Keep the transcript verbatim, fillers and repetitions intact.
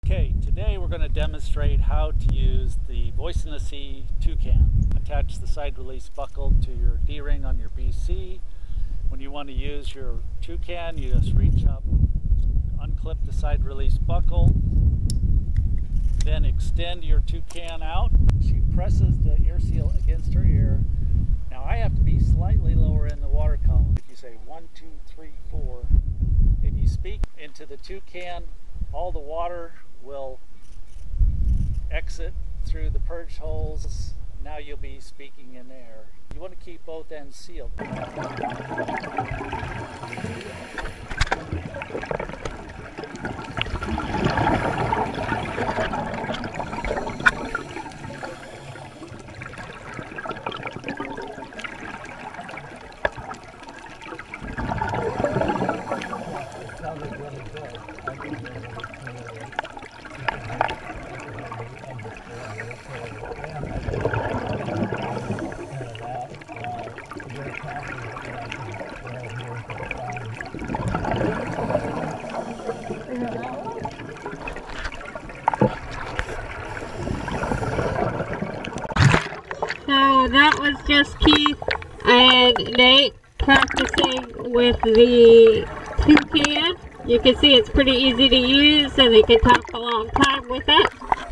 Okay, today we're going to demonstrate how to use the Voice in the Sea Toucan. Attach the side release buckle to your D-ring on your B C. When you want to use your Toucan, you just reach up, unclip the side release buckle, then extend your Toucan out. She presses the ear seal against her ear. Now I have to be slightly lower in the water column. If you say one, two, three, four, if you speak into the Toucan, all the water will exit through the purge holes. Now you'll be speaking in air. You want to keep both ends sealed. So that was just Keith and Nate practicing with the Toucan. You can see it's pretty easy to use and they can talk a long time with it.